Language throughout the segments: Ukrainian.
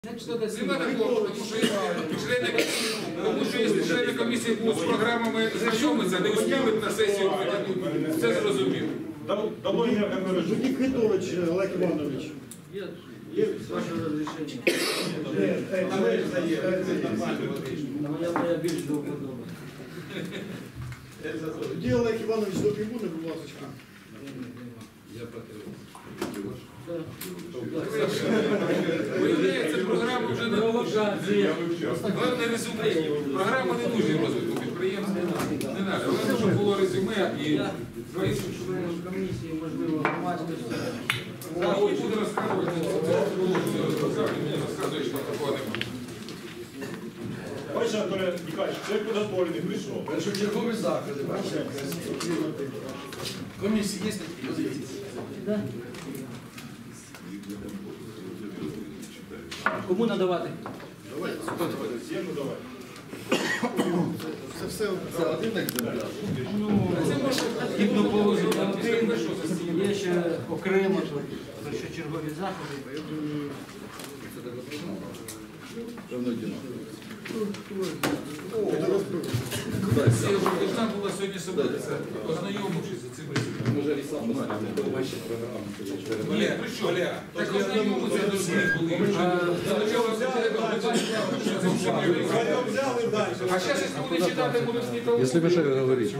Нема такого, тому що якщо члени комісії будуть з програмами знайомитися, не успіють на сесію, це зрозуміло. Жудик Федорович Олег Иванович. Є з вашого розрішення. Моя більш до вподоби. Де Олег Іванович до трибуни, будь ласка. Я виявляється, програма вже не нужна. Головне резюме. Програма не нужна розвитку підприємства. Не треба. Головне, щоб було резюме і Комісії, можливо, громадськості. буду розказувати. Розказуєш, що такого немає. Бачите, Анатолій Ніколаївич, человек подготовленный, пришел. Першочергові заходи, бачите? Комісії є такі? Да. Кому надавати? Всем давай. Це все Це один екземпляр. Хібну повозу один, є ще окремо першочергові заходи. Певно, діно. Сесія вже должна була сьогодні собратися, ознайомившись з цим резюме. Може, і сам Ні, при чому? Так ознайомитися повинні були. А зараз, якщо вони читати будуть з Ніколаєм, Если вы же говорите.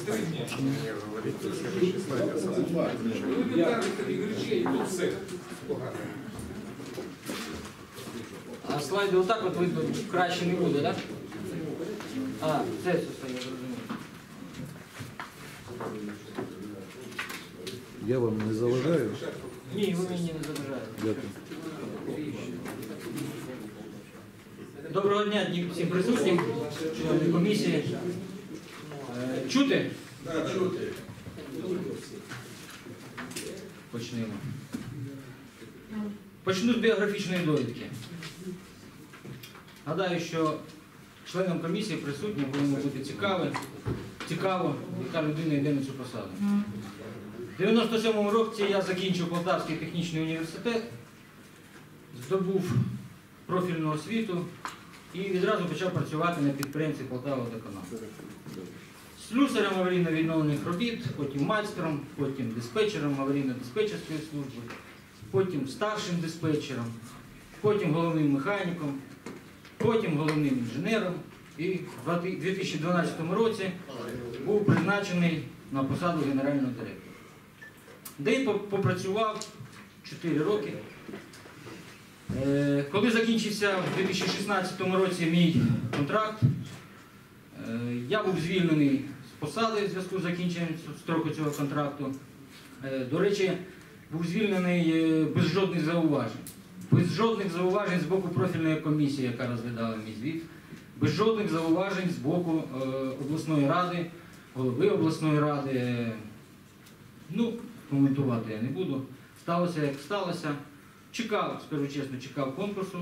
тут все погано. А слайди отак от видно краще не буде, так? А, це все, я зрозумів. Я вам не заважаю. Ні, ви мені не заважаєте. Дякую. Доброго дня всім присутнім, членам комісії. Чути? Так, чути. Почнемо. Почну з біографічної довідки. Гадаю, що членам комісії присутнім повинно бути цікаво, яка людина йде на цю посаду. У 97-му році я закінчив Полтавський технічний університет, здобув профільну освіту і відразу почав працювати на підприємстві Полтававодоканал. Слюсарем аварійно-відновлених робіт, потім майстером, потім диспетчером аварійно-диспетчерської служби, потім старшим диспетчером, потім головним механіком, потім головним інженером і в 2012 році був призначений на посаду генерального директора. Де й попрацював 4 роки. Коли закінчився в 2016 році мій контракт, я був звільнений з посади в зв'язку з закінченням строку цього контракту. До речі, був звільнений без жодних зауважень. Без жодних зауважень з боку профільної комісії, яка розглядала мій звіт, без жодних зауважень з боку обласної ради, голови обласної ради. Ну, коментувати я не буду. Сталося, як сталося. Чекав, скажу чесно, чекав конкурсу.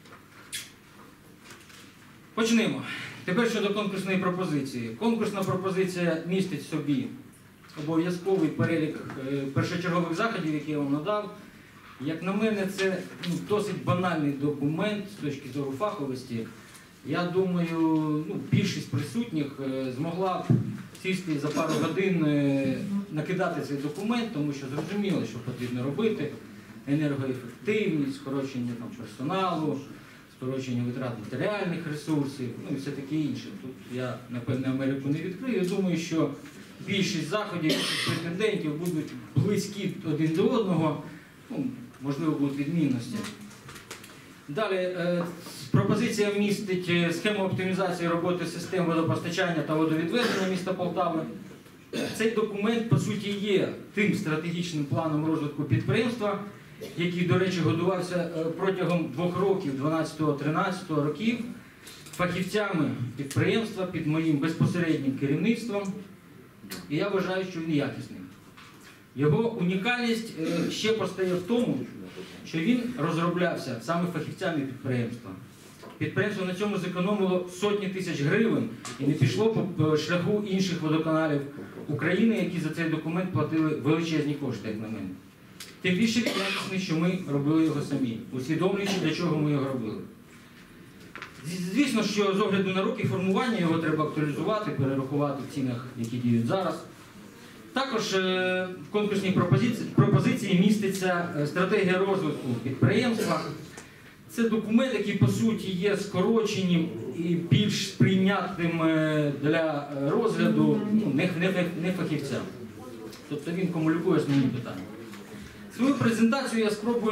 Почнемо. Тепер щодо конкурсної пропозиції. Конкурсна пропозиція містить в собі обов'язковий перелік першочергових заходів, які я вам надав. Як на мене, це досить банальний документ з точки зору фаховості. Я думаю, більшість присутніх змогла б сісти за пару годин накидати цей документ, тому що зрозуміло, що потрібно робити. Енергоефективність, скорочення персоналу, скорочення витрат матеріальних ресурсів, і все таке інше. Тут я, напевне, Америку не відкрию. Я думаю, що більшість заходів, більшість претендентів будуть близькі один до одного, можливо, будуть відмінності. Далі, пропозиція містить схему оптимізації роботи систем водопостачання та водовідведення міста Полтави. Цей документ, по суті, є тим стратегічним планом розвитку підприємства, який, до речі, годувався протягом 2 років, 12-13 років, фахівцями підприємства під моїм безпосереднім керівництвом. І я вважаю, що він якісний. Його унікальність ще постає в тому, що він розроблявся саме фахівцями підприємства. Підприємство на цьому зекономило сотні тисяч гривень і не пішло по шляху інших водоканалів України, які за цей документ платили величезні кошти, як на мене. тим більше якісний, що ми робили його самі, усвідомлюючи, для чого ми його робили. Звісно, що з огляду на роки формування його треба актуалізувати, перерахувати в цінах, які діють зараз. Також в конкурсній пропозиції міститься стратегія розвитку підприємства. Це документ, який по суті є скороченим і більш сприйнятним для розгляду не фахівцям. Тобто він кумулює основні питання. Своєю презентацією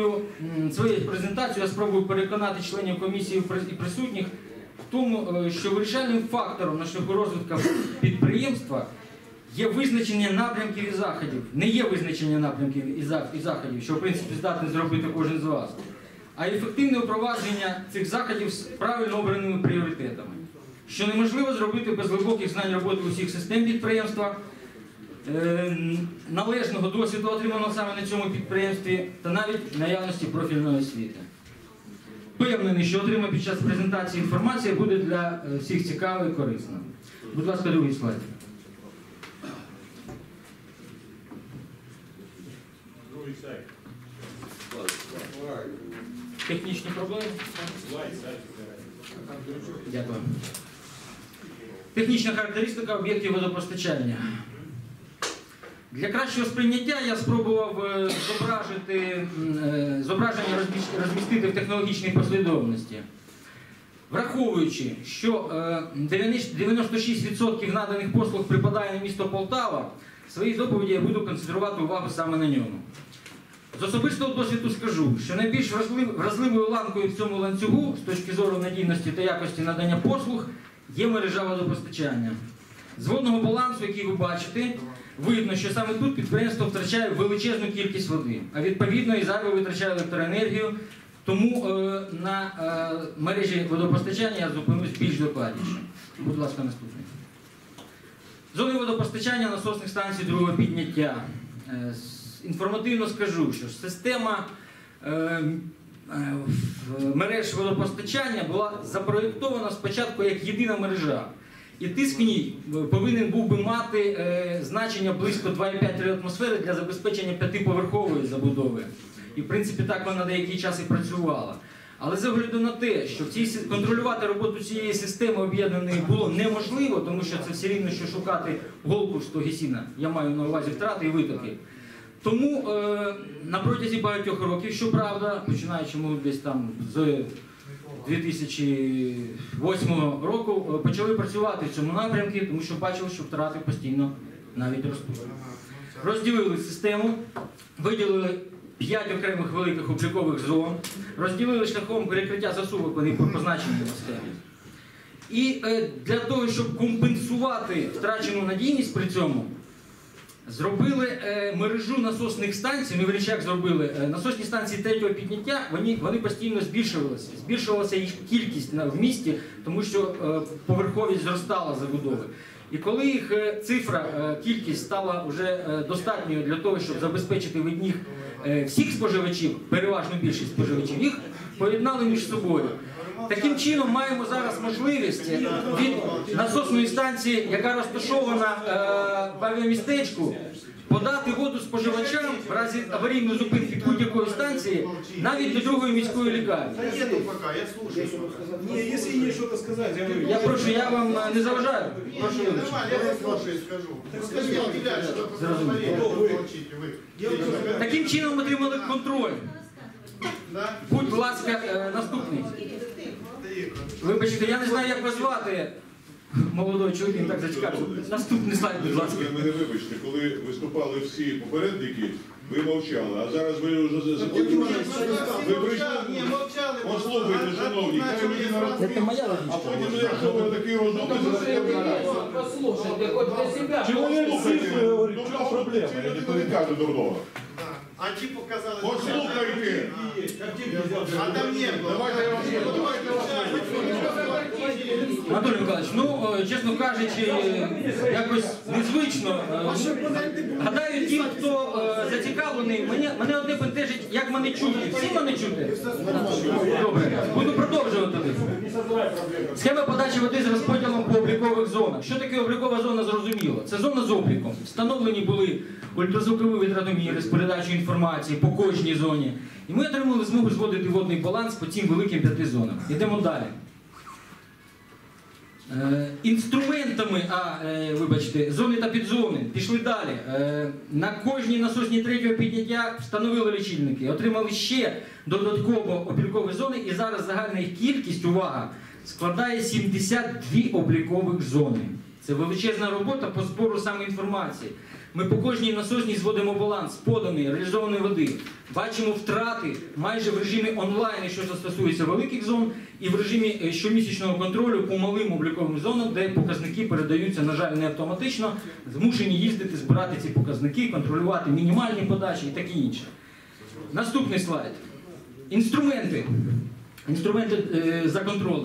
я спробую переконати членів комісії і присутніх в тому, що вирішальним фактором на шляху розвитку підприємства є визначення напрямків і заходів. Не є визначення напрямків і заходів, що в принципі здатний зробити кожен з вас, а ефективне впровадження цих заходів з правильно обраними пріоритетами, що неможливо зробити без глибоких знань роботи усіх систем підприємства, належного досвіду, отриманого саме на цьому підприємстві, та навіть наявності профільної освіти. Впевнений, що отримана під час презентації інформація буде для всіх цікава і корисна. Будь ласка, другий слайд. Другий сайт. Технічні проблеми? Сайт. Дякую. Технічна характеристика об'єктів водопостачання. Для кращого сприйняття я спробував зображення розмістити в технологічній послідовності. Враховуючи, що 96% наданих послуг припадає на місто Полтава, в своїй доповіді я буду концентрувати увагу саме на ньому. З особистого досвіду скажу, що найбільш вразливою ланкою в цьому ланцюгу з точки зору надійності та якості надання послуг є мережа водопостачання. З водного балансу, який ви бачите, видно, що саме тут підприємство втрачає величезну кількість води, а відповідно і зайве витрачає електроенергію, тому на мережі водопостачання я зупинусь більш докладніше. Будь ласка, наступний. Зони водопостачання насосних станцій другого підняття. Інформативно скажу, що система мереж водопостачання була запроєктована спочатку як єдина мережа. І тиск в ній повинен був би мати значення близько 2,5 атмосфери для забезпечення 5-поверхової забудови. І в принципі так вона деякий час і працювала. Але з огляду на те, що контролювати роботу цієї системи об'єднаної було неможливо, тому що це все рівно, що шукати голку з того сіна, я маю на увазі втрати і витоки. Тому на протязі багатьох років, щоправда, починаючи десь там з 2008 року, почали працювати в цьому напрямку, тому що бачили, що втрати постійно навіть ростуть. Розділили систему, виділили 5 окремих великих облікових зон, розділили шляхом перекриття засувок, вони позначені на схемі. І для того, щоб компенсувати втрачену надійність при цьому, зробили мережу насосних станцій, ми в речах зробили, насосні станції третього підняття, вони постійно збільшувалися. Збільшувалася їх кількість в місті, тому що поверховість зростала забудови. І коли їх кількість стала вже достатньою для того, щоб забезпечити від них всіх споживачів, переважно більшість споживачів, їх поєднали між собою. Таким чином маємо зараз можливість від насосної станції, яка розташована в авіамістечку, подати воду споживачам в разі аварійної зупинки будь-якої станції навіть до другої міської лікарні. Не, если не что-то сказать, я говорю. Я прошу, я вам не заважаю. Прошу вибачення. Таким чином отримали контроль. Будь ласка, наступний. Вибачте, я не знаю, як вас звати. Молодой чоловік, він так зачекався. Наступний слайд, будь ласка. Ви мене вибачте, коли виступали всі попередники, ви мовчали, а зараз ви вже ви прийшли. Послухайте, шановні, хай людина розповість, а потім, якщо ви такі розумні, Послухайте, хоч для себе. послухайте, ну що проблема, я ніхто не кажу дурного. А ті показали. Послухайте, А там не було. давайте я вас Анатолій Миколаївич, ну, чесно кажучи, якось незвично. Гадаю, ті, хто зацікавлений, мене одне бентежить, як мене чути. Всі мене чути? Добре, буду продовжувати. Схема подачі води з розподілом по облікових зонах. Що таке облікова зона, зрозуміло. зрозуміло. Це зона з обліком. Встановлені були ультразвукові витратоміри з передачею інформації по кожній зоні. І ми отримали змогу зводити водний баланс по цим великим 5 зонам. Йдемо далі. Інструментами, зони та підзони, пішли далі. На кожній насосній третього підняття встановили лічильники, отримали ще додатково облікові зони, і зараз загальна їх кількість, увага, складає 72 облікових зони. Це величезна робота по збору саме інформації. Ми по кожній насосній зводимо баланс поданої, реалізованої води. Бачимо втрати майже в режимі онлайн, що стосується великих зон, і в режимі щомісячного контролю по малим обліковим зонам, де показники передаються, на жаль, не автоматично, змушені їздити, збирати ці показники, контролювати мінімальні подачі і таке інше. Наступний слайд. Інструменти. Інструменти за контролем.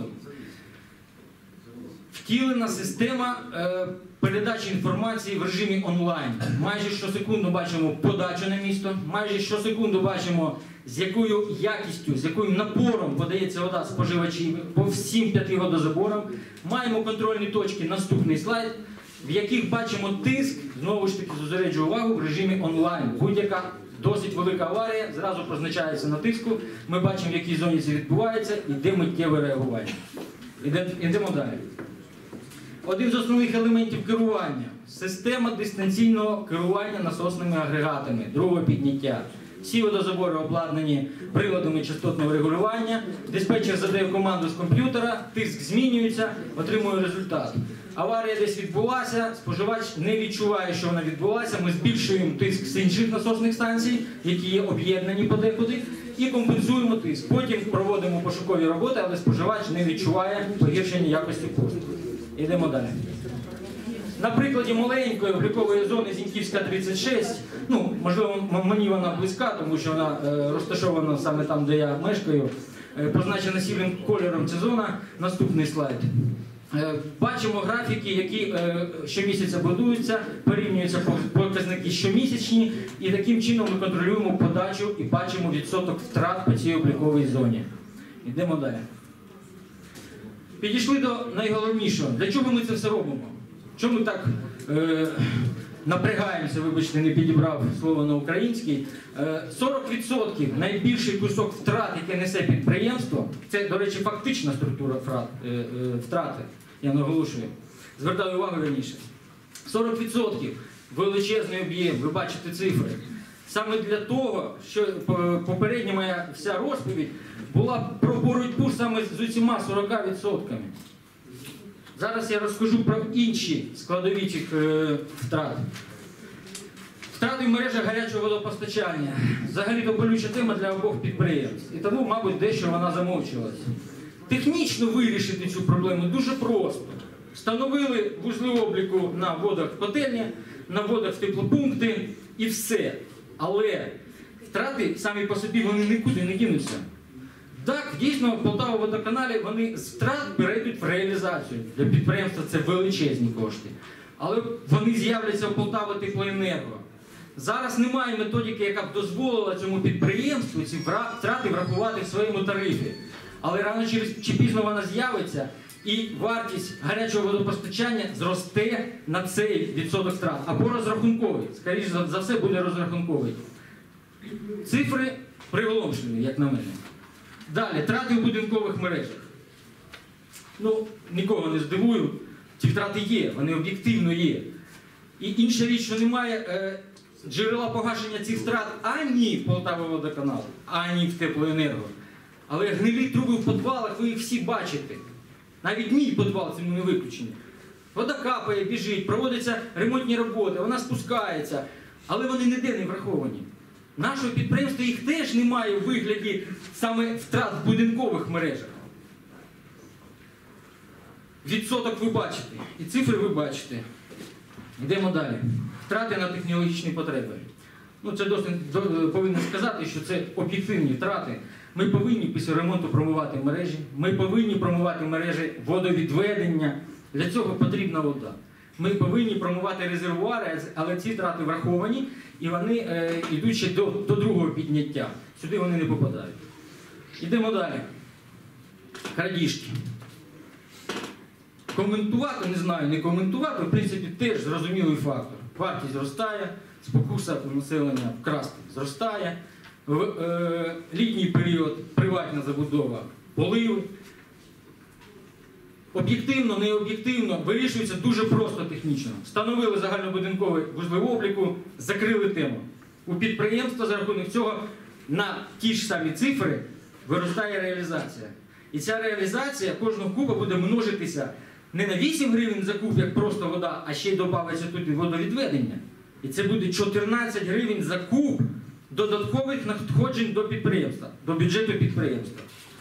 Втілена система передачі інформації в режимі онлайн. Майже щосекунду бачимо подачу на місто, майже щосекунду бачимо, з якою якістю, з яким напором подається вода споживачів по всім 5 водозаборам. Маємо контрольні точки, наступний слайд, в яких бачимо тиск, знову ж таки зосереджую увагу, в режимі онлайн. Будь-яка досить велика аварія зразу позначається на тиску, ми бачимо, в якій зоні це відбувається, і де миттєве реагування. Йдемо далі. Один з основних елементів керування – система дистанційного керування насосними агрегатами другого підняття. Всі водозабори обладнані приладами частотного регулювання, диспетчер задає команду з комп'ютера, тиск змінюється, отримує результат. Аварія десь відбулася, споживач не відчуває, що вона відбулася, ми збільшуємо тиск з інших насосних станцій, які є об'єднані подекуди, і компенсуємо тиск. Потім проводимо пошукові роботи, але споживач не відчуває погіршення якості послуг. Йдемо далі. На прикладі маленької облікової зони Зіньківська 36, можливо, мені вона близька, тому що вона розташована саме там, де я мешкаю, позначена сірим кольором ця зона. Наступний слайд. Бачимо графіки, які щомісяця будуються, порівнюються показники щомісячні, і таким чином ми контролюємо подачу і бачимо відсоток втрат по цій обліковій зоні. Йдемо далі. Підійшли до найголовнішого. Для чого ми це все робимо? Чому ми так напрягаємося, вибачте, не підібрав слово на український? 40% найбільший кусок втрат, яке несе підприємство, це, до речі, фактична структура втрати, я наголошую, звертаю увагу раніше. 40% величезний об'єм, ви бачите цифри. Саме для того, що попередня моя вся розповідь була про боротьбу саме з усіма 40%. Зараз я розкажу про інші складові цих втрат. Втрати в мережах гарячого водопостачання. Взагалі-то болюча тема для обох підприємств. І тому, мабуть, дещо вона замовчувалася. Технічно вирішити цю проблему дуже просто. Встановили вузли обліку на водах в котельні, на водах в теплопункти і все. Але втрати самі по собі вони нікуди не дінуться. Так, дійсно, в Полтава-водоканалі вони з втрат перейдуть в реалізацію. Для підприємства це величезні кошти. Але вони з'являться в Полтава-теплоенерго. Зараз немає методики, яка б дозволила цьому підприємству ці втрати врахувати в своєму тарифі. Але рано чи пізно вона з'явиться, і вартість гарячого водопостачання зросте на цей відсоток втрат. Або розрахунковий. Скоріше за все буде розрахунковий. Цифри приголомшливі, як на мене. Далі, втрати в будинкових мережах. Нікого не здивую, ці втрати є, вони об'єктивно є. І інша річ, що немає джерела погашення цих втрат ані в Полтава-водоканалу, ані в теплоенерго. Але гнилі труби в підвалах, ви їх всі бачите. Навіть мій підвал цьому не виключений. Вода капає, біжить, проводяться ремонтні роботи, вона спускається, але вони ніде не враховані. Нашого підприємства їх теж немає у вигляді саме втрат в будинкових мережах. Відсоток ви бачите, і цифри ви бачите. Йдемо далі. Втрати на технологічні потреби. Це досить повинен сказати, що це об'єктивні втрати. Ми повинні після ремонту промивати мережі, ми повинні промивати мережі водовідведення. Для цього потрібна вода. Ми повинні промивати резервуари, але ці втрати враховані, і вони йдуть ще до другого підняття. Сюди вони не попадають. Йдемо далі. Крадіжки. Коментувати, не знаю, не коментувати, в принципі, теж зрозумілий фактор. Вартість зростає, спокуса у населення вкрасти зростає, в літній період приватна забудова, поливи. Об'єктивно, не об'єктивно, вирішується дуже просто технічно. Встановили загальнобудинковий вузли обліку, закрили тему. У підприємства за рахунок цього на ті ж самі цифри виростає реалізація. І ця реалізація кожного куба буде множитися не на 8 гривень за куб, як просто вода, а ще й додається тут і водовідведення. І це буде 14 гривень за куб додаткових надходжень до підприємства, до бюджету підприємства.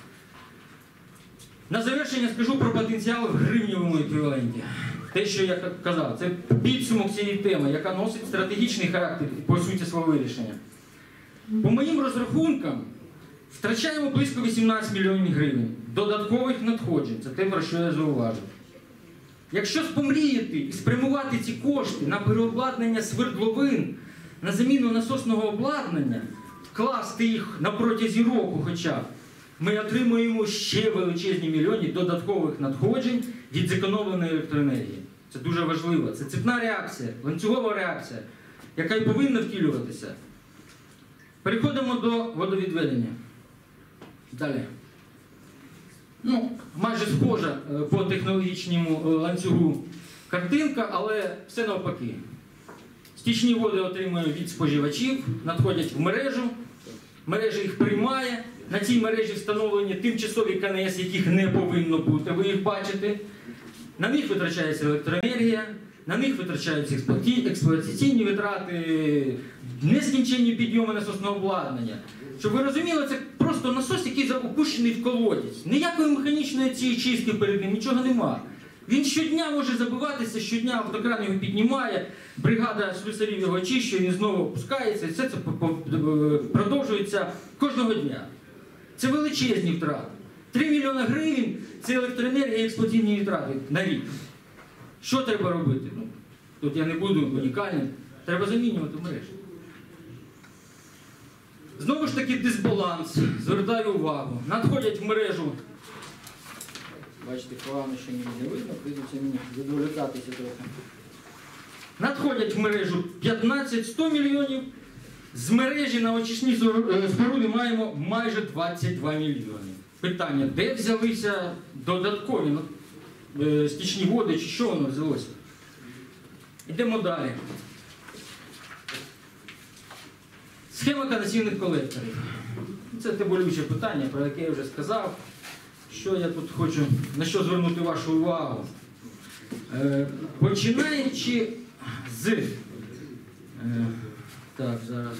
На завершення скажу про потенціал в гривневому еквіваленті. Те, що я казав, це підсумок цієї теми, яка носить стратегічний характер по суті свого вирішення. По моїм розрахункам, втрачаємо близько 18 мільйонів гривень додаткових надходжень. Це те, про що я зауважив. Якщо спомріяти і спрямувати ці кошти на переобладнання свердловин, на заміну насосного обладнання, вкласти їх на протязі року хоча б, ми отримуємо ще величезні мільйони додаткових надходжень від зекономленої електроенергії. Це дуже важливо. Це цепна реакція, ланцюгова реакція, яка і повинна втілюватися. Переходимо до водовідведення. Далі. Майже схожа по технологічному ланцюгу картинка, але все навпаки. Стічні води отримують від споживачів, надходять в мережу, мережа їх приймає, на цій мережі встановлені тимчасові КНС, яких не повинно бути, ви їх бачите. На них витрачається електроенергія, на них витрачаються експлуатаційні витрати, нескінченні підйоми насосного обладнання. Щоб ви розуміли, це просто насос, який опущений в колодязь. Ніякої механічної цієї чистки перед ним, нічого нема. Він щодня може забиватися, щодня автокран його піднімає, бригада слюсарів його очищує, він знову опускається, і все це продовжується кожного дня. Це величезні втрати. 3 мільйони гривень – це електроенергія і експлуатаційні витрати на рік. Що треба робити? Тут я не буду унікальним. Треба замінювати мережу. Знову ж таки дисбаланс. Звертаю увагу. Надходять в мережу. Бачите, погано, що не видно, прийдеться мені відволікатися трохи. Надходять в мережу 15-100 мільйонів. З мережі на очисні споруди маємо майже 22 мільйони. Питання, де взялися додаткові стічні води, чи що воно взялося? Йдемо далі. Схема каналізаційних колекторів. Це те болюче питання, про яке я вже сказав. Що я тут хочу, на що звернути вашу увагу? Починаючи з... Так, зараз.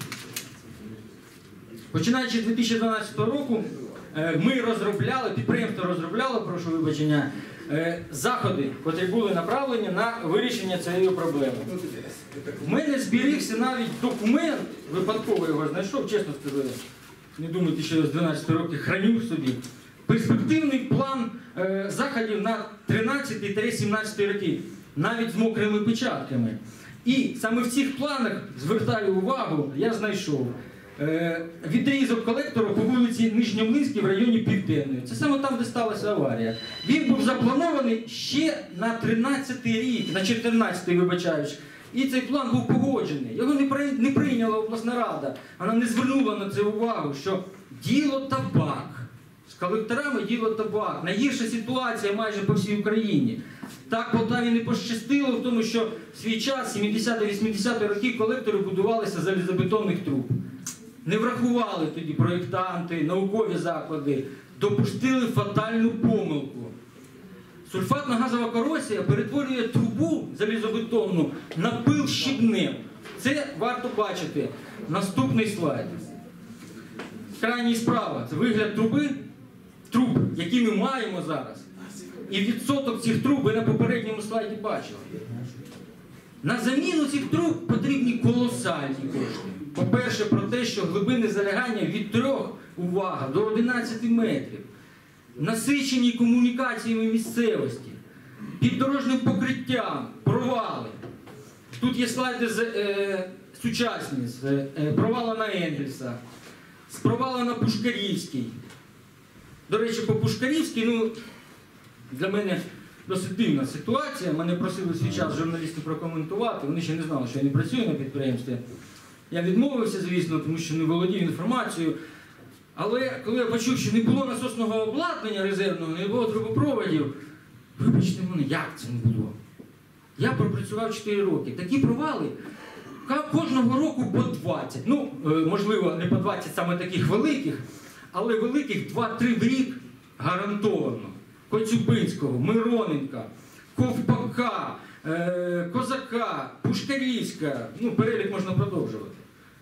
Починаючи з 2012 року, ми розробляли, підприємство розробляло, прошу вибачення, заходи, які були направлені на вирішення цієї проблеми. В мене зберігся навіть документ, випадково його знайшов, чесно сказати. Не думайте, що я з 12 років храню собі. Перспективний план заходів на 13-17 роки, навіть з мокрими печатками. І саме в цих планах, звертаю увагу, я знайшов відрізок колектору по вулиці Нижньомлинській в районі Південної. Це саме там, де сталася аварія. Він був запланований ще на 13-й рік, на 14-й, вибачаюсь. І цей план був погоджений. Його не прийняла обласна рада. Вона не звернула на це увагу, що діло табак. З колекторами діло табак. Найгірша ситуація майже по всій Україні. Так Полтаві не пощастило в тому, що в свій час, 70-80-ті роки, колектори будувалися з залізобетонних труб. Не врахували тоді проєктанти, наукові заклади, допустили фатальну помилку. Сульфатна газова корозія перетворює трубу залізобетонну на пил щебнем. Це варто бачити. Наступний слайд. Крайній справа. Це вигляд труб, які ми маємо зараз. І відсоток цих труб ви на попередньому слайді бачили. На заміну цих труб потрібні колосальні кошти. По-перше, про те, що глибини залягання від 3, увага, до 11 метрів. Насичені комунікаціями місцевості, під дорожнім покриттям, провали. Тут є слайди сучасні, з провала на Енгельса, з провала на Пушкарівській. До речі, по Пушкарівській, для мене досить дивна ситуація. Мене просили в свій час журналісти прокоментувати, вони ще не знали, що я не працюю на підприємстві. Я відмовився, звісно, тому що не володів інформацією. Але коли я почув, що не було насосного обладнання резервного, не було трубопроводів, вибачте мене, як це не було? Я пропрацював 4 роки. Такі провали кожного року по 20. Ну, можливо, не по 20 саме таких великих, але великих 2-3 в рік гарантовано. Коцюбинського, Мироненка, Ковпака, Козака, Пушкарівська, ну, перелік можна продовжувати.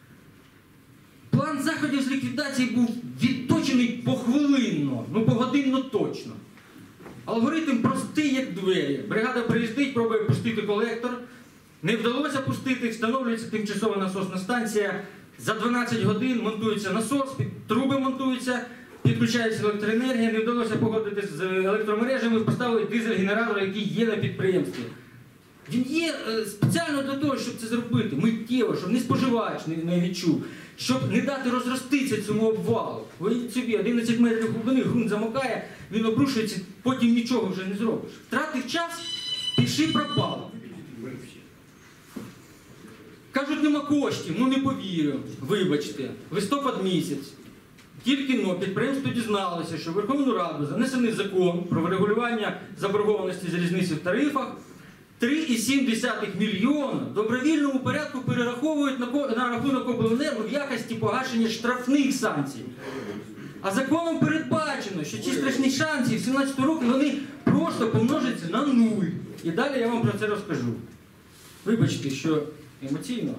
План заходів з ліквідації був відточений похвилинно, ну погодинно точно. Алгоритм простий, як двері. Бригада приїздить, пробує пустити колектор. Не вдалося пустити, встановлюється тимчасова насосна станція. За 12 годин монтується насос, труби монтуються, підключається електроенергія. Не вдалося погодити з електромережами, поставили дизель-генератор, який є на підприємстві. Він є спеціально для того, щоб це зробити, миттєво, щоб не споживач не відчув, щоб не дати розроститися цьому обвалу. Уявіть собі, 11 метрів глибини, ґрунт замокає, він обрушується, потім нічого вже не зробиш. Втратив час, піши пропав. Кажуть, нема коштів, ну не повірю, вибачте, листопад місяць. Тільки підприємство дізналося, що в Верховну Раду занесений закон про врегулювання заборгованості залізниці в тарифах, 3,7 мільйона в добровільному порядку перераховують на рахунок обленерго в якості погашення штрафних санкцій. А законом передбачено, що ці штрафні санкції в 17 році вони просто помножаться на 0. І далі я вам про це розкажу. Вибачте, що емоційно.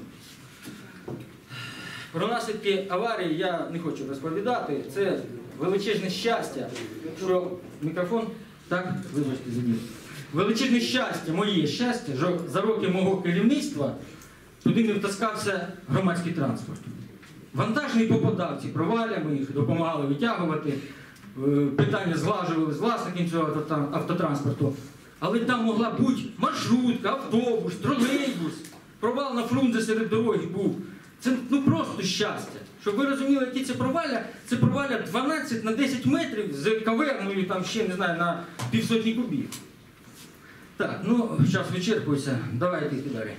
Про наслідки аварії я не хочу розповідати. Це величезне щастя, що мікрофон, так, вибачте, задів. Величезне щастя, моє щастя, що за роки мого керівництва туди не втаскався громадський транспорт. Вантажні попадавці, провалями їх допомагали витягувати, питання зглажували з власником цього автотранспорту. Але там могла бути маршрутка, автобус, тролейбус, провал на Фрунзе серед дороги був. Це ну просто щастя. Щоб ви розуміли, які це проваля 12 на 10 метрів з каверною, там ще, не знаю, на півсотні кубів. Так, ну, час вичерпується, давайте йти далі.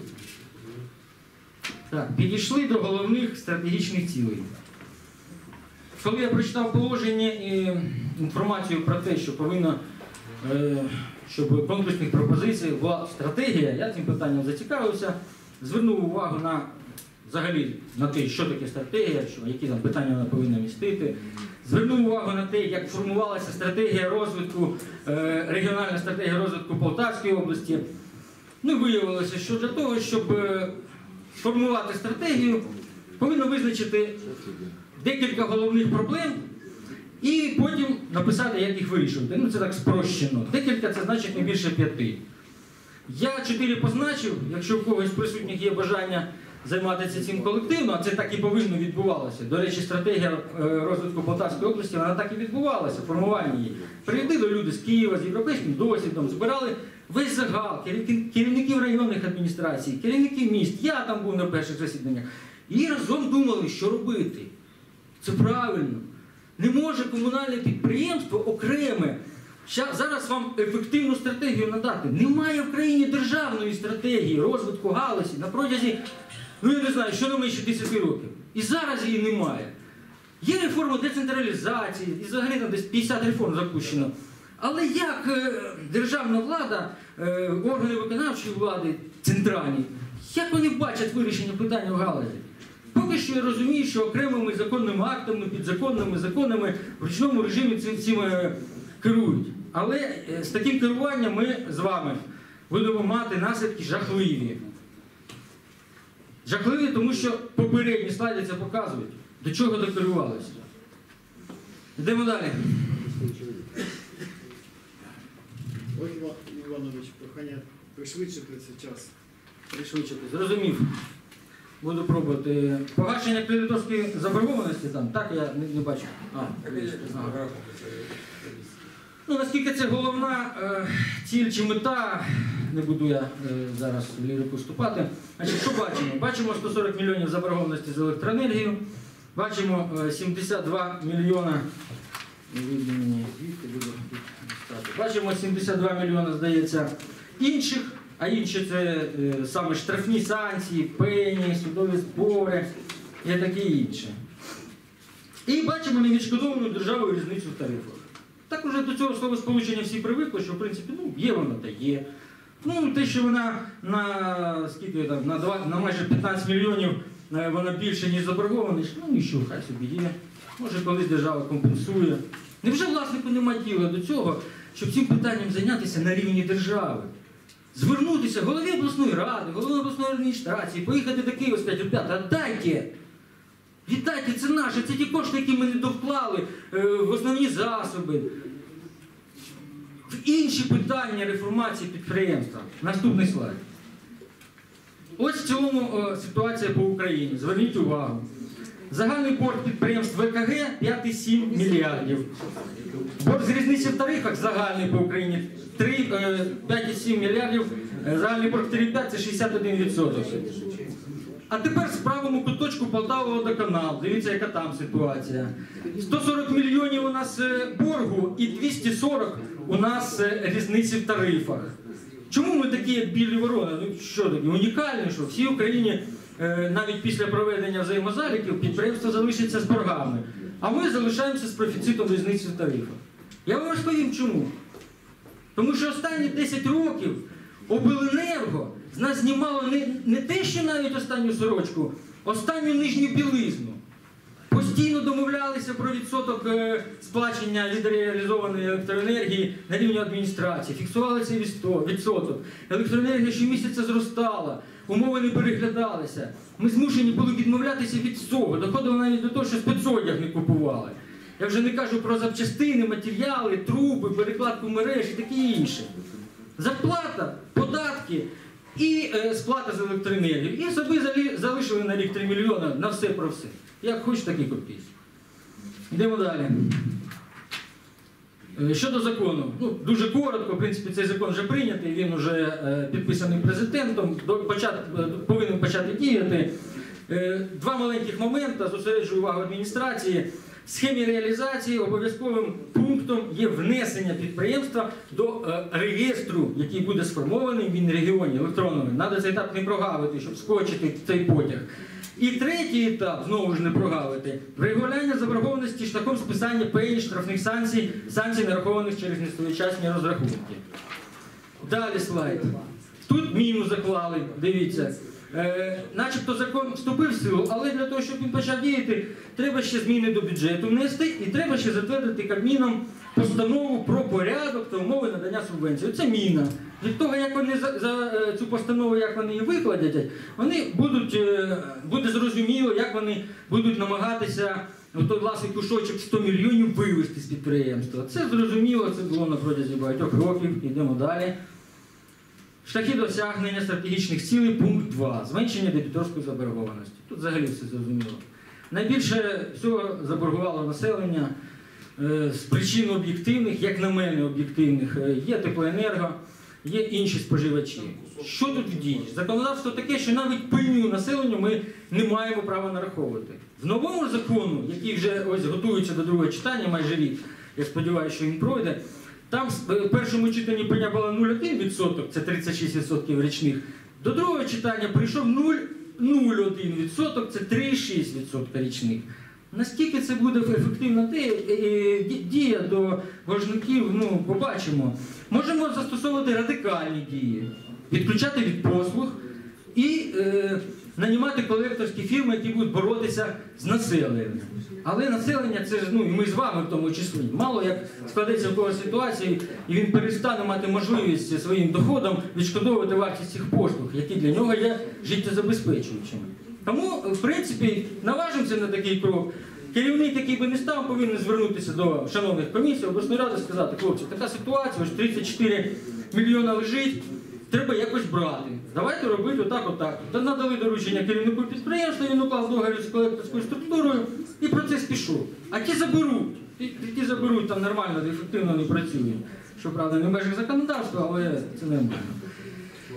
Так, підійшли до головних стратегічних цілей. Коли я прочитав положення і інформацію про те, що повинна, щоб конкурсних пропозицій була стратегія, я цим питанням зацікавився, звернув увагу на взагалі на те, що таке стратегія, які там питання вона повинна містити. Звернув увагу на те, як формувалася стратегія розвитку, регіональна стратегія розвитку Полтавської області. Ну і виявилося, що для того, щоб сформувати стратегію, повинно визначити декілька головних проблем і потім написати, як їх вирішувати. Ну це так спрощено. Декілька це значить не більше 5. Я 4 позначив, якщо в когось присутніх є бажання займатися цим колективно, а це так і повинно відбувалося. До речі, стратегія розвитку Полтавської області, вона так і відбувалася, формування її. Приїздили люди з Києва, з європейським досвідом, збирали весь загал, керівників районних адміністрацій, керівників міст, я там був на перших засіданнях. І разом думали, що робити. Це правильно. Не може комунальне підприємство окреме зараз вам ефективну стратегію надати. Немає в країні державної стратегії розвитку галузі на протязі, ну я не знаю, що не менше 10 років. І зараз її немає. Є реформа децентралізації, і взагалі там десь 50 реформ запущено. Але як державна влада, органи виконавчої влади, центральні, як вони бачать вирішення питання в галузі? Поки що я розумію, що окремими законними актами, підзаконними законами в ручному режимі цим керують. Але з таким керуванням ми з вами будемо мати наслідки жахливі. Жахливі, тому що попередні слайди це показують, до чого докерувалися. Йдемо далі. Ой, Іванович, прохання пришвидшити цей час. Пришвидшити. Зрозумів. Буду пробувати. Погашення кредиторської заборгованості там, так я не бачу. Ну, наскільки це головна ціль чи мета, не буду я зараз в лірику вступати. Значить, що бачимо? Бачимо 140 мільйонів заборгованості з електроенергією, бачимо 72 мільйона, Бачимо 72 мільйони, здається, інших, а інші це саме штрафні санкції, пені, судові збори і таке інше. І бачимо невідшкодовану державою різницю в тарифах. Так уже до цього словосполучення всі привикли, що в принципі є вона та є. Те, що вона на майже 15 мільйонів вона більше, ніж заборгованість, нічого, хай собі є. Може колись держава компенсує. Невже власнику немає діла до цього, щоб цим питанням зайнятися на рівні держави? Звернутися голові обласної ради, голові обласної адміністрації, поїхати до Києва і сказати: ребята, дайте! Віддайте, це наше, це ті кошти, які ми не довклали в основні засоби, в інші питання реформації підприємства. Наступний слайд. Ось в цілому ситуація по Україні. Зверніть увагу. Загальний борг підприємств ВКГ 5,7 мільярдів. Борг з різниці в тарифах загальний по Україні 5,7 мільярдів. Загальний борг 3,5 – це 61%. А тепер в правому куточку Полтава-Водоканал. Дивіться, яка там ситуація. 140 мільйонів у нас боргу і 240 у нас різниці в тарифах. Чому ми такі, як білі ворони? Що такі, унікальні, що всій Україні навіть після проведення взаємозаліків підприємство залишиться з боргами. А ми залишаємося з профіцитом різниці в тарифах. Я вам розповім чому. Тому що останні 10 років обленерго з нас знімало не те, що навіть останню сорочку, останню нижню білизну. Постійно домовлялися про відсоток сплачення від реалізованої електроенергії на рівні адміністрації. Фіксували цей відсоток. Електроенергія щомісяця зростала, умови не переглядалися. Ми змушені були відмовлятися від всього. Доходило навіть до того, що спецодяг не купували. Я вже не кажу про запчастини, матеріали, труби, перекладку мереж і таке інше. Зарплата, податки і сплата за електроенергію. І собі залишили на рік 3 мільйони на все про все. Як хочеш, так і крутись. Йдемо далі. Щодо закону. Дуже коротко, в принципі, цей закон вже прийнятий, він вже підписаний президентом, повинен почати діяти. Два маленьких моменти, зосереджую увагу адміністрації. В схемі реалізації обов'язковим пунктом є внесення підприємства до реєстру, який буде сформований в Мінрегіоні електронному. Треба цей етап не прогавити, щоб скочити цей потяг. І третій етап, знову ж не прогавити, врегулювання заборгованості шляхом списання пені, штрафних санкцій, нарахованих через несвоєчасні розрахунки. Далі слайд. Тут мінус заклали, дивіться. Начебто закон вступив в силу, але для того, щоб він почав діяти, треба ще зміни до бюджету внести і треба ще затвердити Кабміном постанову про порядок та умови надання субвенцій. Оце міна. Від того, як вони за цю постанову, як вони її викладять, буде зрозуміло, як вони будуть намагатися той власний кусочок 100 мільйонів вивести з підприємства. Це зрозуміло, це було на протязі багатьох років. Йдемо далі. Шляхи досягнення стратегічних цілей, пункт 2. Зменшення дебіторської заборгованості. Тут взагалі все зрозуміло. Найбільше всього заборгувало населення з причин об'єктивних, як на мене об'єктивних. Є теплоенерго, є інші споживачі. Що тут в дії? Законодавство таке, що навіть пеню населенню ми не маємо права нараховувати. В новому закону, який вже ось готується до другого читання, майже рік, я сподіваюся, що він пройде, там в першому читанні пеня була 0,1%, це 36% річних. До другого читання прийшов 0,01%, це 3,6% річних. Наскільки це буде ефективна дія до боржників, побачимо. Можемо застосовувати радикальні дії, відключати від послуг і нанімати колекторські фірми, які будуть боротися з населенням. Але населення, це ж, і ми з вами в тому числі. Мало як складеться в когось ситуації, і він перестане мати можливість своїм доходом відшкодовувати вартість цих послуг, які для нього є життєзабезпечуючими. Тому, в принципі, наважимося на такий крок. Керівник, який би не став, повинен звернутися до шановних комісій, обласної ради, сказати: хлопці, така ситуація, ось 34 мільйона лежить, треба якось брати. Давайте робити отак. Надали доручення керівнику підприємства, він уклав договір з колекторською структурою і процес пішов. А ті заберуть, там нормально, ефективно не працюють. Щоправда, не в межах законодавства, але це нормально.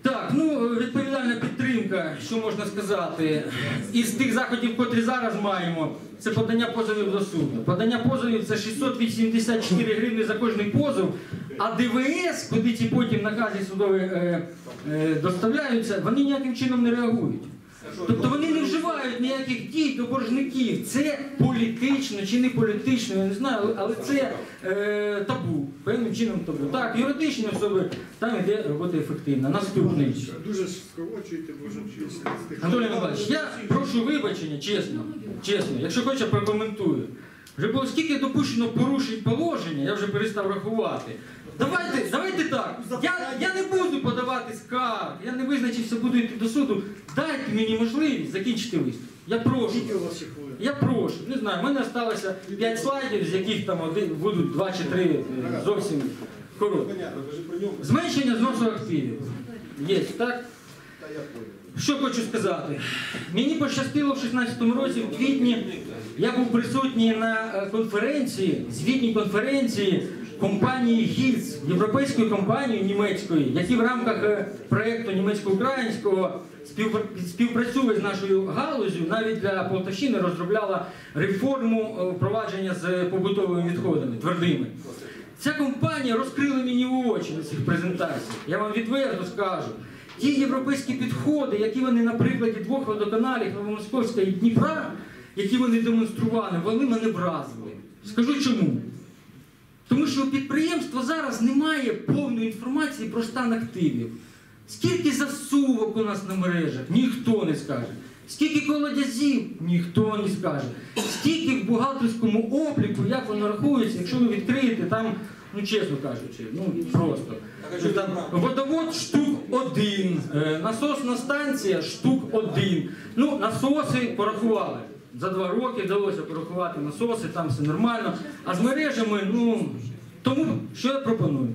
Так, ну відповідальна підтримка, що можна сказати, із тих заходів, котрі зараз маємо, це подання позовів до суду. Подання позовів це 684 гривні за кожний позов, а ДВС, куди ці потім накази судові доставляються, вони ніяким чином не реагують. Тобто вони не вживають ніяких дій до боржників. Це політично чи не політично, я не знаю, але це табу, певним чином табу. Так, юридичні особи, там йде робота ефективна. Наступний. Дуже ж скорочуєте, може більше з тих. Анатолій Миколаївич, я прошу вибачення, чесно, якщо хоче, прокоментую. Вже було скільки допущено порушень положення, я вже перестав рахувати. Давайте так, я не буду подавати скарг, я не визначився, буду йти до суду. Дайте мені можливість закінчити лист. Я прошу. Скільки у вас ще хвилин? Я прошу. Не знаю, в мене залишилося 5 слайдів, з яких там будуть 2 чи 3 зовсім короткі. Зменшення зносу активів. Є, так? Що хочу сказати. Мені пощастило в 16-му році, в квітні, я був присутній на конференції, звітній конференції компанії ГІЛС, європейської компанії німецької, які в рамках проєкту німецько-українського співпрацює з нашою галузю, навіть для Полтавщини розробляла реформу впровадження з побутовими відходами, твердими. Ця компанія розкрила мені очі на цих презентаціях. Я вам відверто скажу. Ті європейські підходи, які вони на прикладі 2 водоканалів Новомосковська і Дніпра, які вони демонстрували, вони мене вразили. Скажу чому. Тому що у підприємства зараз немає повної інформації про стан активів. Скільки засувок у нас на мережах? Ніхто не скаже. Скільки колодязів? Ніхто не скаже. Скільки в бухгалтерському обліку, як воно рахується, якщо ви відкриєте там, ну чесно кажучи, ну просто. Там, водовод штук 1, насосна станція штук 1. Ну, насоси порахували. За 2 роки вдалося порахувати насоси, там все нормально. А з мережами, ну, тому що я пропоную?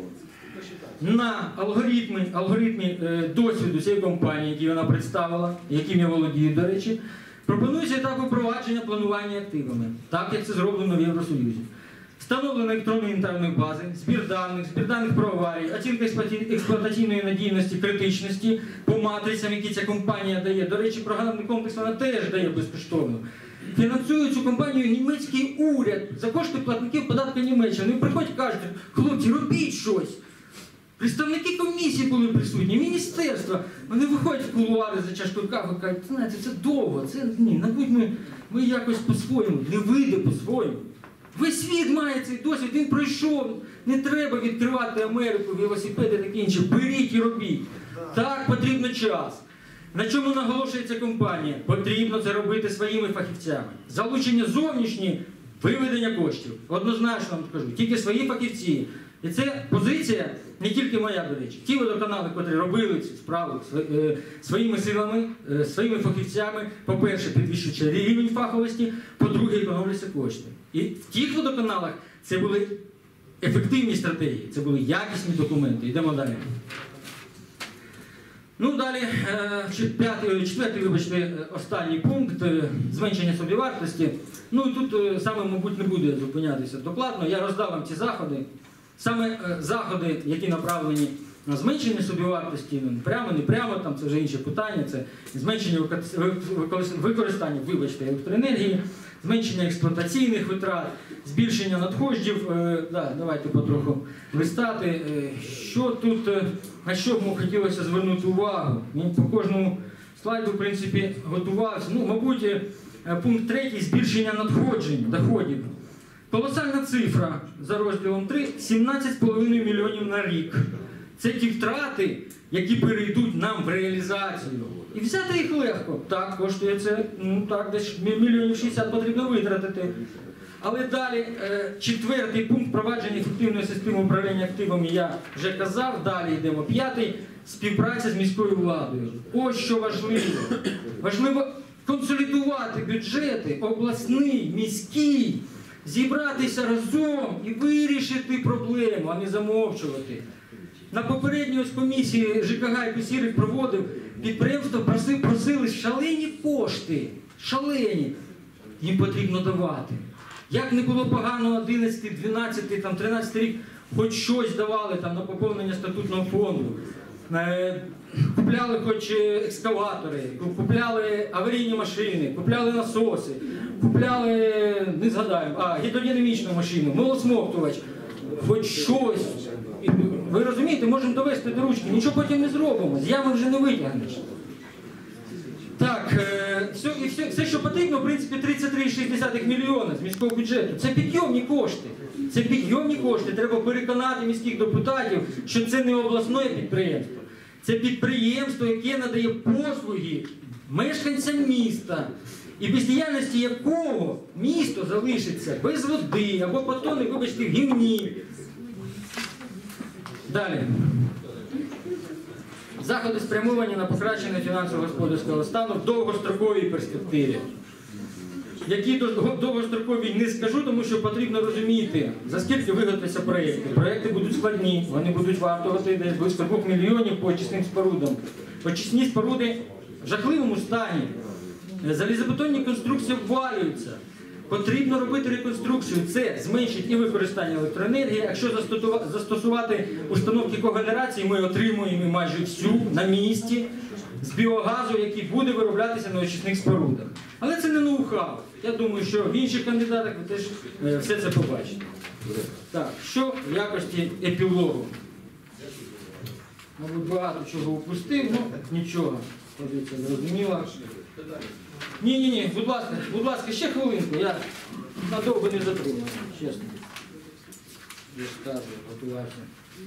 На алгоритмі досвіду цієї компанії, які вона представила, яким я володію, до речі, пропонується етап впровадження планування активами, так як це зроблено в Євросоюзі. Встановлено електронної інвентарної бази, збір даних про аварії, оцінка експлуатаційної надійності, критичності по матрицям, які ця компанія дає. До речі, програмний комплекс вона теж дає безкоштовно. Фінансує цю компанію німецький уряд за кошти платників податку Німеччини. Вони приходять і кажуть, хлопці, робіть щось. Представники комісії були присутні, міністерства. Вони виходять в кулуари за чашкою кави і кажуть, знаєте, це довго, це ні, набудь ми якось по-своєму, не вийде по-своєму. Весь світ має цей досвід, він пройшов, не треба відкривати Америку, велосипеди таке інше, беріть і робіть. Так, потрібно час. На чому наголошується компанія? Потрібно це робити своїми фахівцями. Залучення зовнішні, виведення коштів. Однозначно вам скажу, тільки свої фахівці. І це позиція не тільки моя, до речі. Ті водоканали, які робили цю справу своїми силами, своїми фахівцями, по-перше, підвищуючи рівень фаховості, по-друге, економляться кошти. І в тих водоканалах це були ефективні стратегії, це були якісні документи. Йдемо далі. Ну, далі, четвертий, вибачте, останній пункт – зменшення собівартості. Ну, тут саме, мабуть, не буде зупинятися докладно. Я роздав вам ці заходи. Саме заходи, які направлені на зменшення собівартості, прямо, не прямо, там це вже інше питання, це зменшення використання, вибачте, електроенергії, зменшення експлуатаційних витрат, збільшення надходжів, давайте потроху листати. Що тут, на що б хотілося звернути увагу? По кожному слайду, в принципі, готувався. Ну, мабуть, пункт 3 – збільшення надходжень, доходів. Колосальна цифра за розділом 3 – 17,5 мільйонів на рік. Це ті втрати, які перейдуть нам в реалізацію. І взяти їх легко. Так, коштує це, ну так, десь 60 мільйонів потрібно витратити. Але далі, 4-й пункт впровадження ефективної системи управління активами я вже казав. Далі йдемо 5-й – співпраця з міською владою. Ось що важливо. Важливо консолідувати бюджети обласний, міський, зібратися разом і вирішити проблему, а не замовчувати. На попередній комісії ЖКГ, яку Сірик проводив, підприємства просили шалені кошти. Шалені. Їм потрібно давати. Як не було погано 11, 12, 13 рік, хоч щось давали там, на поповнення статутного фонду. Купляли хоч екскаватори, купляли аварійні машини, купляли насоси, купляли, не згадаю, гідродинамічну машину, молосмоктувач, хоч щось. Ви розумієте, можемо довести до ручки, нічого потім не зробимо, з ями вже не витягнеш. Так, все, що потрібно, в принципі, 33,6 мільйона з міського бюджету. Це підйомні кошти. Це підйомні кошти. Треба переконати міських депутатів, що це не обласне підприємство. Це підприємство, яке надає послуги мешканцям міста. І без діяльності якого місто залишиться без води або потоне, вибачте, в гівні. Далі. Заходи спрямовані на покращення фінансово-господарського стану в довгостроковій перспективі. Які довгострокові не скажу, тому що потрібно розуміти, за скільки виготовляться проєкти. Проєкти будуть складні, вони будуть вартувати десь близько 2 мільйонів по очисним спорудам. Очисні споруди в жахливому стані. Залізобетонні конструкції обвалюються. Потрібно робити реконструкцію. Це зменшить і використання електроенергії. Якщо застосувати установки когенерації, ми отримуємо майже всю на місці з біогазу, який буде вироблятися на очисних спорудах. Але це не ноу-хау. Я думаю, що в інших кандидатах ви теж все це побачите. Так, що в якості епілогу? Мабуть, багато чого упустив, ну нічого. Позиція зрозуміла. Ні, будь ласка, ще хвилинку, я надовго не затримую, чесно. Я скажу, готувався.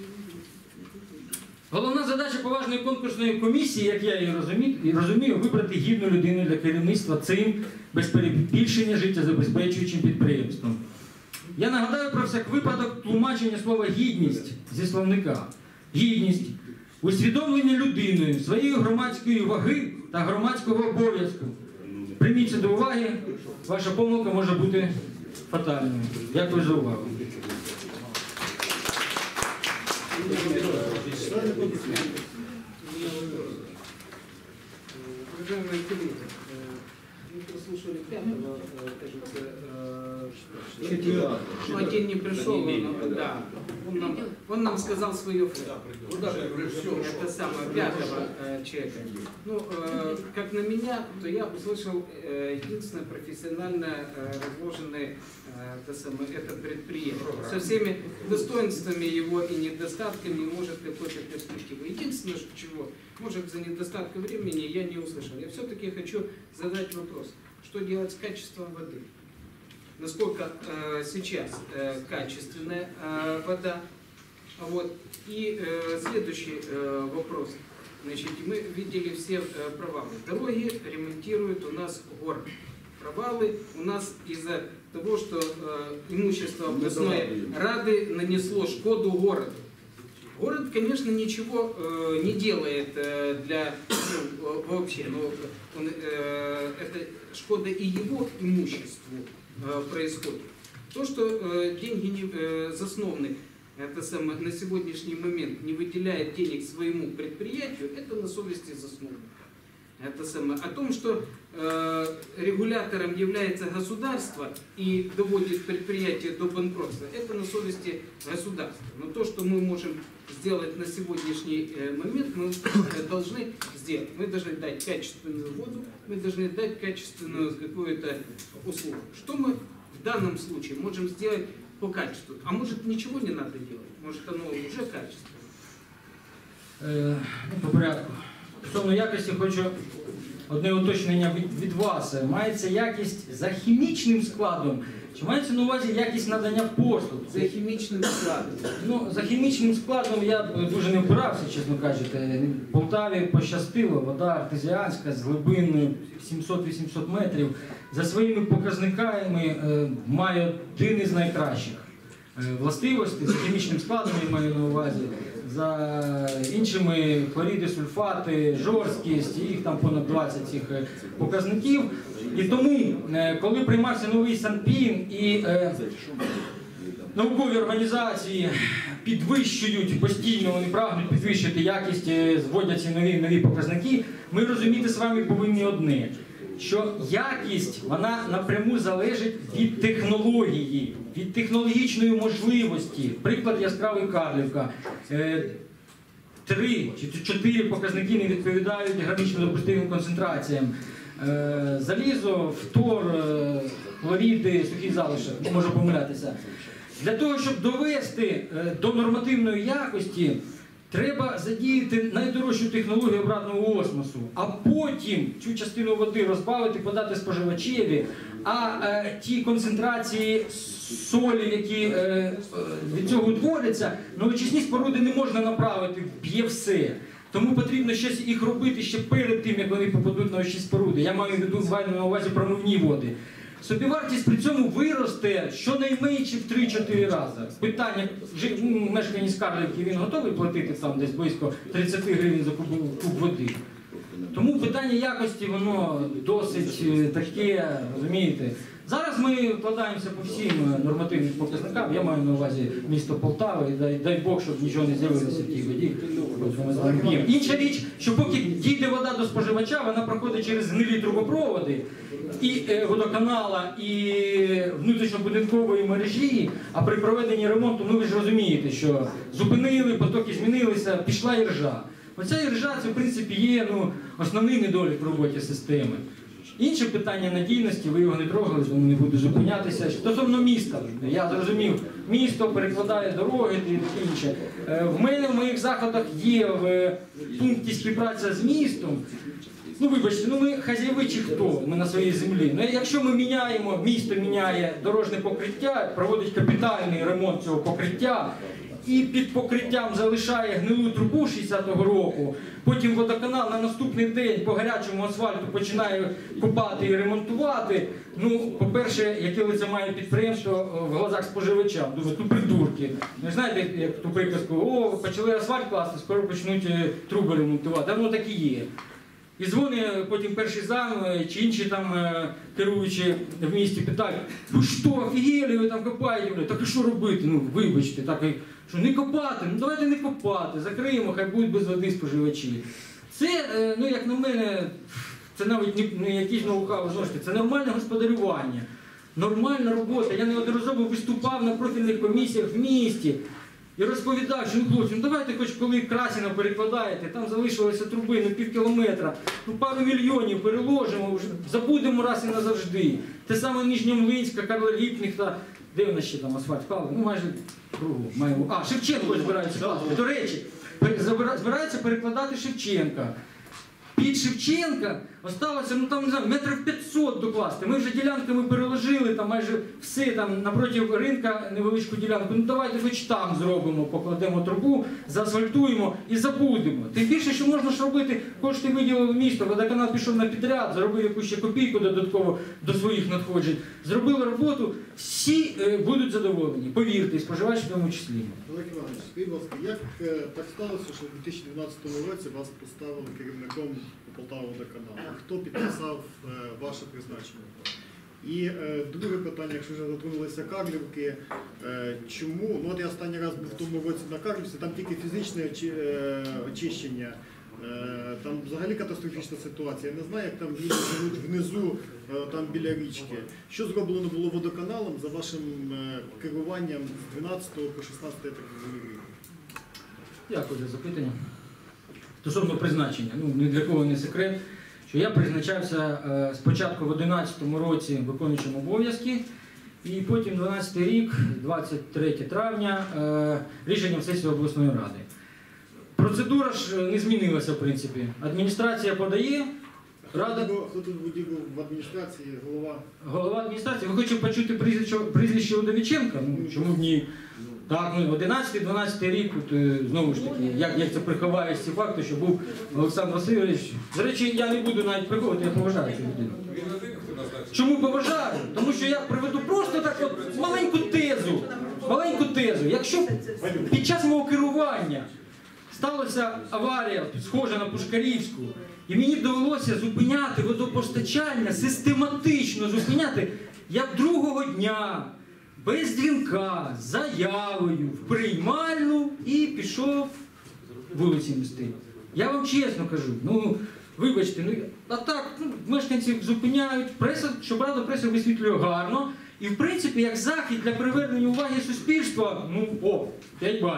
Головна задача поважної конкурсної комісії, як я її розумію, вибрати гідну людину для керівництва цим, без перебільшення, життєзабезпечуючим підприємством. Я нагадаю про всяк випадок тлумачення слова «гідність» зі словника. Гідність – усвідомлення людиною своєї громадської ваги та громадського обов'язку. Прийміть це до уваги, ваша помилка може бути фатальною. Дякую за увагу. Уважаемые коллеги, мы прослушали пятого, кажется, один не пришел, да, он нам сказал свое это самое, пятого человека. Ну, как на меня, то я услышал единственное профессионально разложенное это предприятие. Со всеми достоинствами его и недостатками, может, какой-то перспективы. Единственное, чего, может, за недостатка времени я не услышал. Я все-таки хочу задать вопрос, что делать с качеством воды? Насколько сейчас качественная вода? Вот. И следующий вопрос. Значит, мы видели все провалы. Дороги ремонтируют у нас город. Провалы у нас из-за того, что имущество областной рады нанесло шкоду городу. Город, конечно, ничего не делает для вообще, но это шкода и его имуществу происходит. То, что деньги засновник это самое, на сегодняшний момент не выделяет денег своему предприятию, это на совести засновника. Это самое. О том, что регулятором является государство и доводит предприятие до банкротства, это на совести государства. Но то, что мы можем сделать на сегодняшний момент, мы должны сделать. Мы должны дать качественную воду, мы должны дать качественную какую-то услугу. Что мы в данном случае можем сделать по качеству? А может, ничего не надо делать? Может, оно уже качественно? По порядку. Стосовно якості хочу одне уточнення від вас. Мається якість за хімічним складом, чи мається на увазі якість надання послуг? За хімічним складом. Ну, за хімічним складом я дуже не впирався, чесно кажучи. В Полтаві пощастило, вода артезіанська з глибиною 700-800 метрів. За своїми показниками має один із найкращих властивостей, за хімічним складом я маю на увазі. За іншими хлориди, сульфати, жорсткість, їх там понад 20 цих показників. І тому, коли приймався новий Санпін і наукові організації підвищують, постійно вони прагнуть підвищити якість, зводяться нові показники, ми розуміти з вами повинні одне, що якість, вона напряму залежить від технології, від технологічної можливості. Приклад яскравий Карлівка. 3 чи 4 показники не відповідають гранично допустимим концентраціям. Залізо, фтор, хлоріди, сухий залишок, можу помилятися. Для того, щоб довести до нормативної якості, треба задіяти найдорожчу технологію обратного осмосу, а потім цю частину води розбавити, подати споживачеві, а ті концентрації солі, які від цього утворяться, очисні споруди не можна направити, п'є все. Тому потрібно щось їх робити ще перед тим, як вони попадуть на очисні споруди. Я маю на увазі промивні води. Собівартість при цьому виросте щонайменше в 3-4 рази. Питання, мешканець Карлівки, він готовий платити там десь близько 30 гривень за куб води. Тому питання якості, воно досить таке, розумієте. Зараз ми вкладаємося по всім нормативним показникам, я маю на увазі місто Полтава, і дай Бог, щоб нічого не з'явилося в тій воді. Інша річ, що поки дійде вода до споживача, вона проходить через гнилі трубопроводи і водоканала, і внутрішньобудинкової мережі, а при проведенні ремонту, ви ж розумієте, що зупинили, потоки змінилися, пішла іржа. Оця іржа, це в принципі є основний недолік в роботі системи. Інше питання надійності, ви його не трогали, тому не буду зупинятися. Стосовно міста, я зрозумів, місто перекладає дороги і таке інше. В мене в моїх заходах є в пункті співпраця з містом. Вибачте, ми хазяєви чи хто, ми на своїй землі. Якщо ми міняємо, місто міняє дорожне покриття, проводить капітальний ремонт цього покриття, і під покриттям залишає гнилу трубу 60-го року, потім водоканал на наступний день по гарячому асфальту починає копати і ремонтувати. По-перше, яке лице має підприємство в глазах споживача? Думаю, придурки. Ви знаєте, як ту приказку, почали асфальт класти, скоро почнуть труби ремонтувати. Воно так і є. І дзвонить потім перший зам чи інші там керуючі в місті питають: ви що, офігели, ви там копаєте? Так і що робити? Вибачте, так і що, не копати? Давайте не копати, закриємо, хай будуть без води споживачі. Це, як на мене, це навіть не якісь ноу-хау, це нормальне господарювання, нормальна робота. Я неодноразово виступав на профільних комісіях в місті і розповідав, що хлопці, давайте хоч коли Красіна перекладаєте, там залишилося труби пів кілометра, пару мільйонів переложимо, забудемо раз і назавжди. Те саме Нижньомлинська, Карла Ліпніхта, де в нас ще там асфальт вклали? Майже кругу маємо. Шевченко збирається класти. До речі, збирається перекладати Шевченка. Під Шевченка осталося, метрів 500 докласти. Ми вже ділянками переложили, там майже все, там напроти ринка невеличку ділянку. Давайте хоч там зробимо, покладемо трубу, заасфальтуємо і забудемо. Тим більше, що можна ж робити, кошти виділили місто, водоканал пішов на підряд, заробив якусь ще копійку додатково до своїх надходжень. Зробили роботу, всі будуть задоволені, повірте, і споживач в тому числі. Олег Іванович, скажіть, будь ласка, як так сталося, що в 2012 році вас поставили керівником Полтава водоканалу? Хто підписав ваше призначення? І друге питання, якщо вже затронулися Карлівки, чому, от я останній раз був в тому році на Карлівці, там тільки фізичне очищення, там взагалі катастрофічна ситуація. Я не знаю, як там люди живуть внизу, там біля річки. Що зроблено було водоканалом за вашим керуванням з 12 по 16 рік? Дякую за запитання. Стосовно призначення, ні для кого не секрет, що я призначався спочатку в 2011 році виконуючим обов'язки, і потім 2012 рік, 23 травня, рішенням сесії обласної ради. Процедура ж не змінилася, в принципі. Адміністрація подає, рада... Хто тут буде в адміністрації, голова? Голова адміністрації. Ви хочете почути прізвище Удовіченка? Чому б ні? Так, 11-12 рік, знову ж таки, як це приховає ці факти, що був Олександр Васильович. До речі, я не буду навіть приховувати, я поважаю цю людину. Чому поважаю? Тому що я приведу просто так маленьку тезу. Якщо під час мого керування сталася аварія, схожа на Пушкарівську, і мені довелося зупиняти водопостачання, систематично зупиняти, я б другого дня без дзвінка, з заявою, в приймальну і пішов вулиці мести. Я вам чесно кажу, вибачте, а так, мешканців зупиняють, преса, щоправда, преса висвітлює гарно, і в принципі, як захід для привернення уваги суспільства, 5 балів.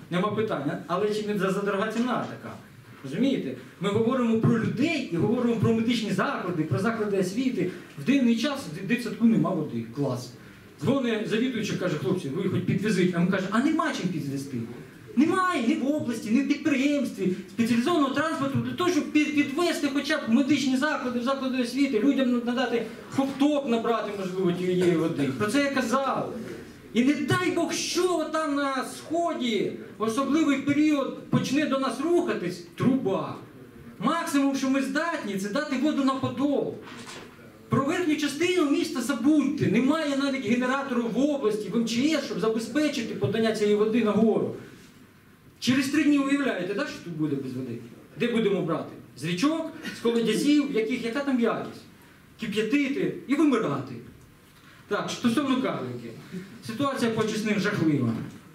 нема питання. Але чи не задорога ціна така? Розумієте? Ми говоримо про людей і говоримо про медичні заклади, про заклади освіти. В дивний час в дитсадку нема води. Клас. Дзвонить завідуючий, каже, хлопці, ви хоч підвезіть. А ми кажемо, а нема чим підвезти. Немає ні в області, ні в підприємстві спеціалізованого транспорту для того, щоб підвезти хоча б медичні заклади, в заклади освіти, людям надати хоп-топ набрати, можливо, тієї води. Про це я казав. І не дай Бог, що там на Сході в особливий період почне до нас рухатись – труба. Максимум, що ми здатні, це дати воду на Подол. Про верхню частину міста забудьте. Немає навіть генератору в області, в МЧС, щоб забезпечити подання цієї води нагору. Через 3 дні уявляєте, да, що тут буде без води? Де будемо брати? З річок, з колодязів, в яких яка там якість? Кип'ятити і вимирати. Так, стосовно Карлівки. Ситуація по очисним жахлива.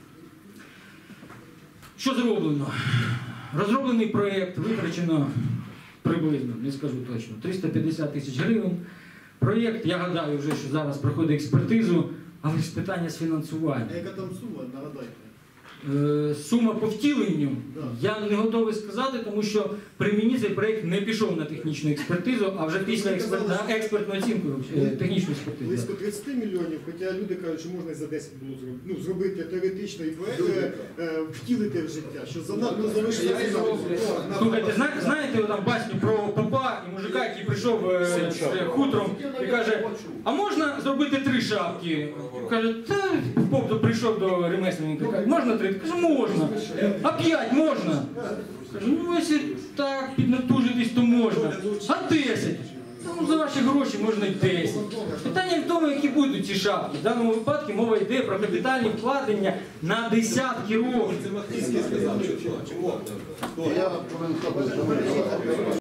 Що зроблено? Розроблений проєкт, витрачено приблизно, не скажу точно, 350 тисяч гривень. Проєкт, я гадаю вже, що зараз проходить експертизу, але ж питання з фінансування. А яка там сума, нагадайте? Сума по втіленню, Да. я не готовий сказати, тому що при мені цей проєкт не пішов на технічну експертизу, а вже після на експертну оцінку технічну експертизу. Близько 30 мільйонів, хоча люди кажуть, що можна і за 10 було зробити. Ну, зробити теоретично і втілити в життя, що занадто залишиться. Слухайте, знаєте там басню про попа і мужика, який прийшов з хутром і каже, а можна зробити 3 шапки? Каже, та поп прийшов до ремесленника, каже, можна 3? Каже, можна. А 5 можна? Каже, ну якщо так піднатужитись, то можна. А 10? Ну, за ваші гроші можна й 10. Питання в тому, які будуть ці шапки. В даному випадку мова йде про капітальні вкладення на десятки років. Я повинен